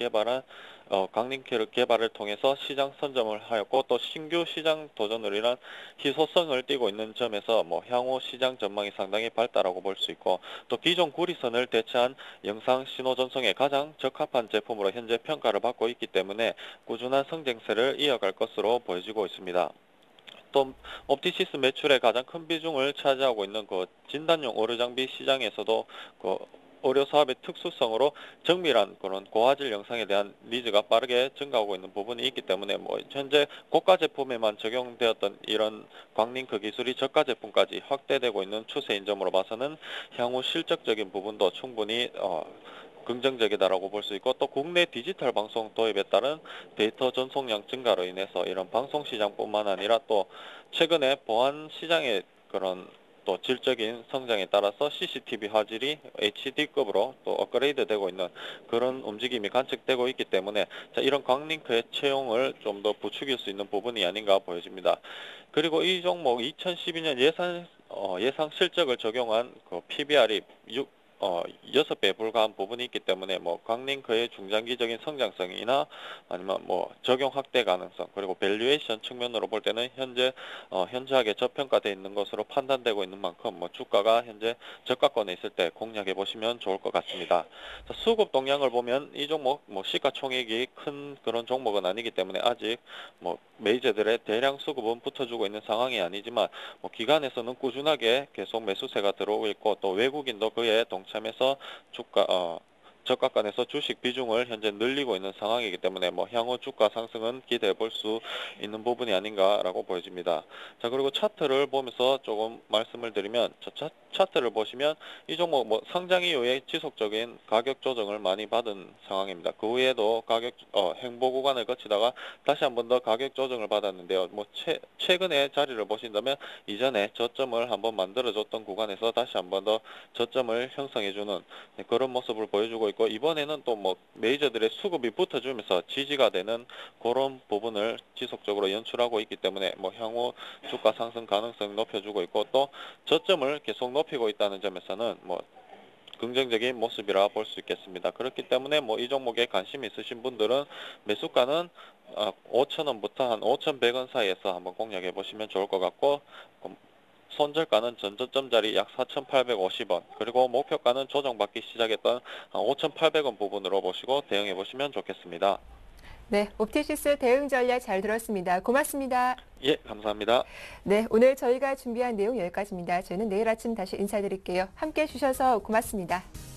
개발을 통해서 시장 선점을 하였고 또 신규 시장 도전을 위한 희소성을 띠고 있는 점에서 향후 시장 전망이 상당히 밝다라고 볼 수 있고 또 기존 구리선을 대체한 영상 신호 전송에 가장 적합한 제품으로 현재 평가를 받고 있기 때문에 꾸준한 성장세를 이어갈 것으로 보여지고 있습니다. 또 옵티시스 매출의 가장 큰 비중을 차지하고 있는 그 진단용 의료 장비 시장에서도 그 의료 사업의 특수성으로 정밀한 그런 고화질 영상에 대한 니즈가 빠르게 증가하고 있는 부분이 있기 때문에 현재 고가 제품에만 적용되었던 이런 광링크 기술이 저가 제품까지 확대되고 있는 추세인 점으로 봐서는 향후 실적적인 부분도 충분히 긍정적이다라고 볼 수 있고 또 국내 디지털 방송 도입에 따른 데이터 전송량 증가로 인해서 이런 방송 시장뿐만 아니라 또 최근에 보안 시장의 그런 또 질적인 성장에 따라서 CCTV 화질이 HD급으로 또 업그레이드 되고 있는 그런 움직임이 관측되고 있기 때문에 이런 광링크의 채용을 좀 더 부추길 수 있는 부분이 아닌가 보여집니다. 그리고 이 종목 2012년 예상 실적을 적용한 그 PBR이 6배에 불과한 부분이 있기 때문에 광링크의 중장기적인 성장성이나 아니면 적용 확대 가능성 그리고 밸류에이션 측면으로 볼 때는 현저하게 저평가되어 있는 것으로 판단되고 있는 만큼 주가가 현재 저가권에 있을 때 공략해 보시면 좋을 것 같습니다. 수급 동향을 보면 이 종목 시가총액이 큰 그런 종목은 아니기 때문에 아직 메이저들의 대량 수급은 붙어주고 있는 상황이 아니지만 기관에서는 꾸준하게 계속 매수세가 들어오고 있고 또 외국인도 그에 동참해서 저가권에서 주식 비중을 현재 늘리고 있는 상황이기 때문에 향후 주가 상승은 기대해 볼 수 있는 부분이 아닌가라고 보여집니다. 그리고 차트를 보면서 조금 말씀을 드리면 차트를 보시면 이 종목 상장 이후에 지속적인 가격 조정을 많이 받은 상황입니다. 그 후에도 행보 구간을 거치다가 다시 한 번 더 가격 조정을 받았는데요. 최근에 자리를 보신다면 이전에 저점을 한번 만들어줬던 구간에서 다시 한 번 더 저점을 형성해주는 그런 모습을 보여주고 있고 이번에는 또 메이저들의 수급이 붙어주면서 지지가 되는 그런 부분을 지속적으로 연출하고 있기 때문에 향후 주가 상승 가능성 높여주고 있고 또 저점을 계속 높이고 있다는 점에서는 긍정적인 모습이라 볼 수 있겠습니다. 그렇기 때문에 이 종목에 관심 있으신 분들은 매수가는 5,000원부터 한 5,100원 사이에서 한번 공략해 보시면 좋을 것 같고 손절가는 전저점 자리 약 4,850원 그리고 목표가는 조정받기 시작했던 5,800원 부분으로 보시고 대응해 보시면 좋겠습니다. 네, 옵티시스 대응 전략 잘 들었습니다. 고맙습니다. 예, 감사합니다. 네, 오늘 저희가 준비한 내용 여기까지입니다. 저희는 내일 아침 다시 인사드릴게요. 함께해 주셔서 고맙습니다.